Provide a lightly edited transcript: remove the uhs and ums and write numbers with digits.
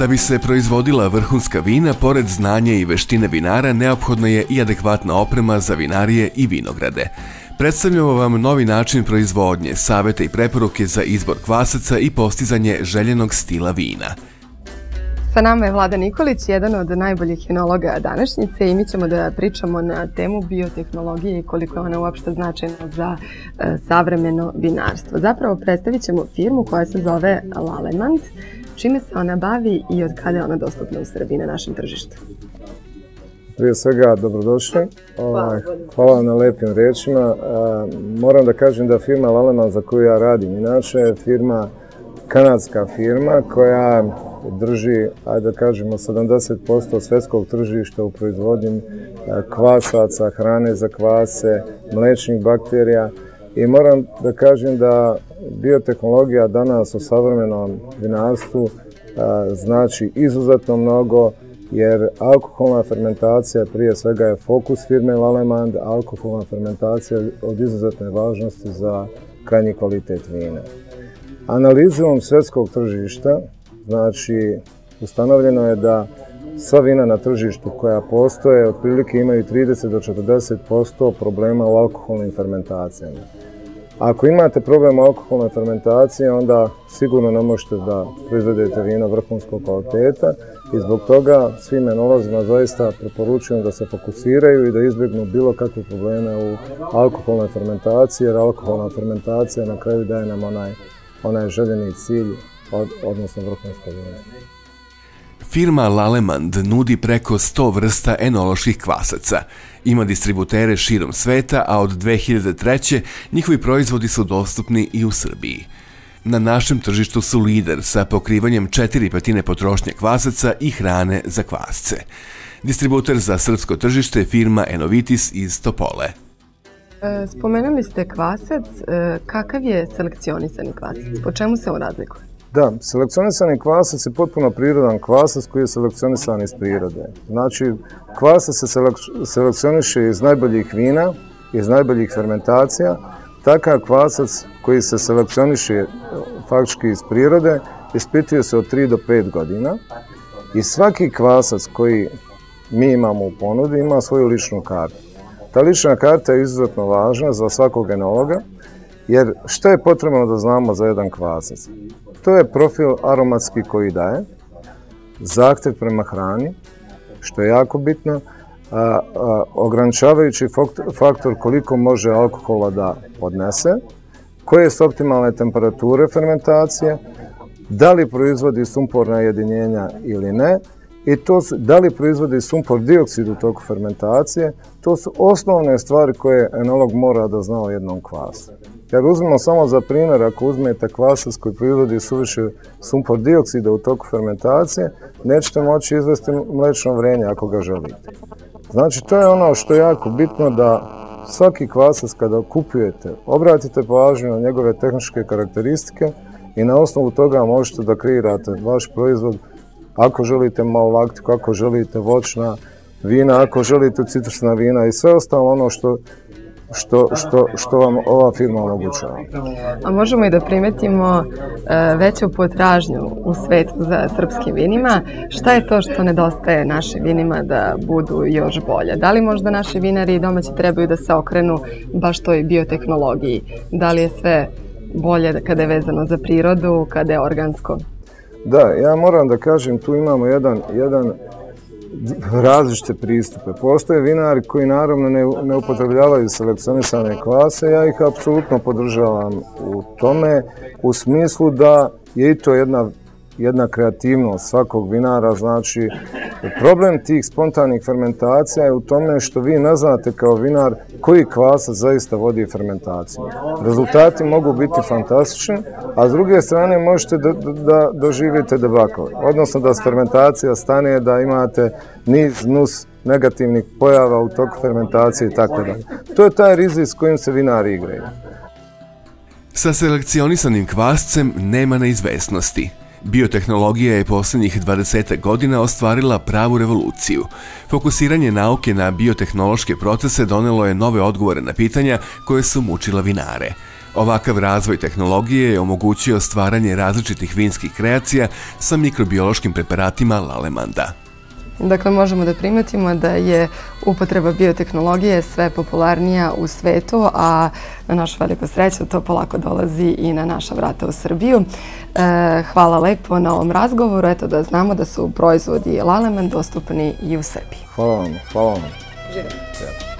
Da bi se proizvodila vrhunska vina, pored znanja i veštine vinara, neophodna je i adekvatna oprema za vinarije i vinograde. Predstavljamo vam novi način proizvodnje, savete i preporuke za izbor kvasaca i postizanje željenog stila vina. Sa nama je Vlada Nikolić, jedan od najboljih enologa današnjice, i mi ćemo da pričamo na temu biotehnologije i koliko je ona uopšte značajna za savremeno vinarstvo. Zapravo predstavit ćemo firmu koja se zove Lallemand. Čime se ona bavi i od kada je ona dostupna u Srbiji na našem tržištu? Prije svega, dobrodošli. Hvala na lepim rečima. Moram da kažem da firma Lallemand za koju ja radim, inače je kanadska firma koja drži, ajde da kažemo, 70% svjetskog tržišta u proizvodnji kvasaca, hrane za kvase, mlečnih bakterija. I moram da kažem da biotehnologija danas u savremenom vinarstvu znači izuzetno mnogo, jer alkoholna fermentacija prije svega je fokus firme Lallemand. Alkoholna fermentacija je od izuzetne važnosti za krajnji kvalitet vina. Analizom svjetskog tržišta, znači, ustanovljeno je da sva vina na tržištu koja postoje otprilike imaju 30 do 40% problema u alkoholnim fermentacijama. Ako imate problem u alkoholnoj fermentaciji, onda sigurno ne možete da proizvedete vino vrhunskog kvaliteta i zbog toga svim enolozima zaista preporučujem da se fokusiraju i da izbjegnu bilo kakve probleme u alkoholnoj fermentaciji, jer alkoholna fermentacija na kraju daje nam onaj željeni cilj, odnosno vrhunsko vino. Firma Lallemand nudi preko 100 vrsta enoloških kvasaca. Ima distributere širom sveta, a od 2003. njihovi proizvodi su dostupni i u Srbiji. Na našem tržištu su lider sa pokrivanjem 4/5 potrošnje kvasaca i hrane za kvasce. Distributer za srpsko tržište je firma Enovitis iz Topole. Spomenuli ste kvasac. Kakav je selekcionisani kvasac? Po čemu se on razlikuje? Da, selekcionisani kvasac je potpuno prirodan kvasac koji je selekcionisan iz prirode. Znači, kvasac se selekcioniše iz najboljih vina, iz najboljih fermentacija. Takav kvasac koji se selekcioniše faktički iz prirode ispituje se od 3 do 5 godina i svaki kvasac koji mi imamo u ponudi ima svoju ličnu kartu. Ta lična karta je izuzetno važna za svakog enologa, jer što je potrebno da znamo za jedan kvasac? To je profil aromatski koji daje, zahtjev prema hrani, što je jako bitno, ograničavajući faktor koliko može alkohola da podnese, koje su optimalne temperature fermentacije, da li proizvodi sumporna jedinjenja ili ne, i da li proizvodi sumpor dioksid u toku fermentacije. To su osnovne stvari koje enolog mora da zna o jednom kvasu. Jer uzmemo samo za primjer, ako uzmete kvasac koji proizvodi suviše sumpor dioksida u toku fermentacije, nećete moći izvesti mlečno vrenje ako ga želite. Znači, to je ono što je jako bitno, da svaki kvasac kada kupujete, obratite pažnju na njegove tehničke karakteristike i na osnovu toga možete da kreirate vaš proizvod. Ako želite malolaktiku, ako želite voćna vina, ako želite citrusna vina i sve ostalo ono što vam ova firma omogućava. A možemo i da primetimo veću potražnju u svetu za srpskim vinima. Šta je to što nedostaje našim vinima da budu još bolje? Da li možda naši vinari i domaći trebaju da se okrenu baš toj biotehnologiji? Da li je sve bolje kada je vezano za prirodu, kada je organsko? Da, ja moram da kažem, tu imamo jedan različite pristupe. Postoje vinari koji naravno ne upotrebljavaju selekcionisane kvase. Ja ih apsolutno podržavam u tome, u smislu da je i to jedna kreativnost svakog vinara. Znači, problem tih spontanih fermentacija je u tome što vi ne znate kao vinar koji kvasac zaista vodi fermentaciju. Rezultati mogu biti fantastični, a s druge strane možete da doživite debakl. Odnosno da fermentacija stane, da imate niz nus negativnih pojava u toku fermentacije i tako dalje. To je taj rizik s kojim se vinari igraju. Sa selekcionisanim kvascem nema neizvesnosti. Biotehnologija je posljednjih 20 godina ostvarila pravu revoluciju. Fokusiranje nauke na biotehnološke procese donelo je nove odgovore na pitanja koje su mučila vinare. Ovakav razvoj tehnologije je omogućio stvaranje različitih vinskih kreacija sa mikrobiološkim preparatima Lalemanda. Dakle, možemo da primetimo da je upotreba biotehnologije sve popularnija u svetu, a na našu veliku sreću to polako dolazi i na naša vrata u Srbiju. Hvala lepo na ovom razgovoru. Eto da znamo da su proizvodi Lalemand dostupni i u Srbiji. Hvala vam. Živjeli.